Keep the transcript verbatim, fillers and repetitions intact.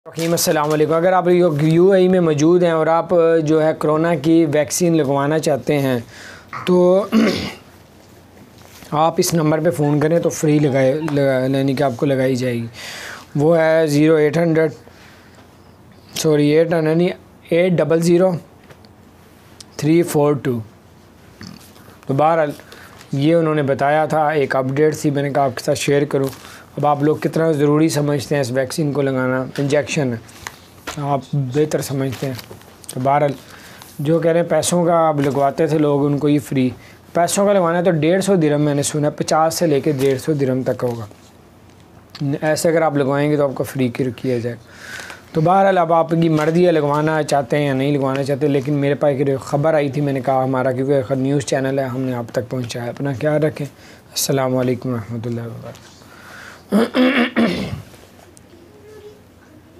रहीम अस्सलाम वालेकुम। अगर आप यू ए ई में मौजूद हैं और आप जो है कोरोना की वैक्सीन लगवाना चाहते हैं तो आप इस नंबर पे फ़ोन करें तो फ्री लगाए लगा यानी कि आपको लगाई जाएगी। वो है zero eight hundred sorry eight hundred नहीं eight double zero three four two. तो बहरहाल ये उन्होंने बताया था, एक अपडेट थी, मैंने कहा आपके साथ शेयर करूं। अब आप लोग कितना ज़रूरी समझते हैं इस वैक्सीन को लगाना, इंजेक्शन आप बेहतर समझते हैं। तो बहरहाल जो कह रहे हैं पैसों का अब लगवाते थे लोग, उनको ये फ्री पैसों का लगवाना है तो डेढ़ सौ दिरहम मैंने सुना, पचास से लेकर डेढ़ सौ दिरहम तक होगा। ऐसे अगर आप लगवाएंगे तो आपको फ्री किया जाए। तो बहरहाल अब आपकी मर्ज़ी है लगवाना चाहते हैं या नहीं लगवाना चाहते, लेकिन मेरे पास एक ख़बर आई थी, मैंने कहा हमारा क्योंकि न्यूज़ चैनल है हमने आप तक पहुँचाया। अपना ख्याल रखें। अस्सलाम वालेकुम रहमतुल्लाहि व बरकातहू।